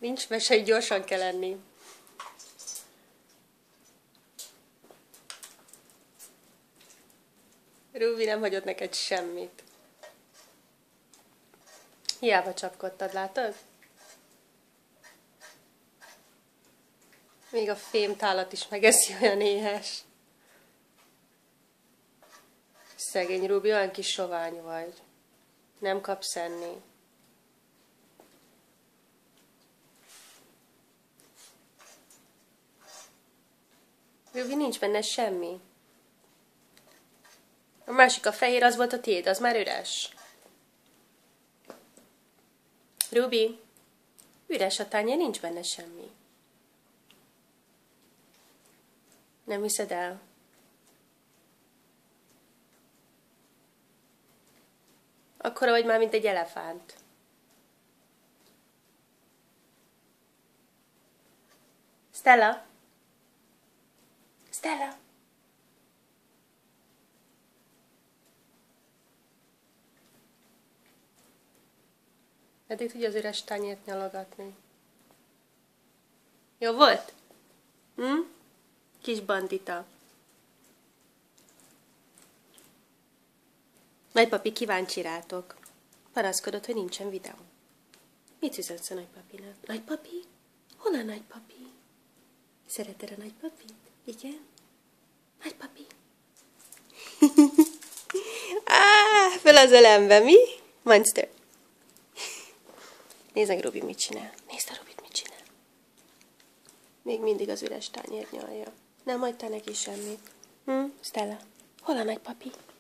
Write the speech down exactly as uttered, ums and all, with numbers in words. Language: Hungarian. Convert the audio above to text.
Nincs mese, hogy gyorsan kell lenni. Ruby nem hagyott neked semmit. Hiába csapkodtad, látod? Még a fémtálat is megeszi, olyan éhes. Szegény Ruby, olyan kis sovány vagy. Nem kapsz enni. Ruby, nincs benne semmi. A másik, a fehér, az volt a tiéd, az már üres. Ruby, üres a tányér, nincs benne semmi. Nem hiszed el? Akkora vagy már, mint egy elefánt. Stella? Stella? Eddig tudja az üres tányért nyalogatni. Jó volt? Hm? Kis bandita. Nagypapi kíváncsi rátok. Panaszkodott, hogy nincsen videó. Mit üzensz a nagypapinak? Nagypapi? Hol a nagypapi? Szereted a nagypapit? Igen? Nagypapi? Áh, fel az ölembe, mi? Monster. Nézd meg, Ruby mit csinál. Nézd a Rubit mit csinál. Még mindig az üres tányért nyalja. Nem hagytál neki semmit. Hm? Stella, hol a nagypapi?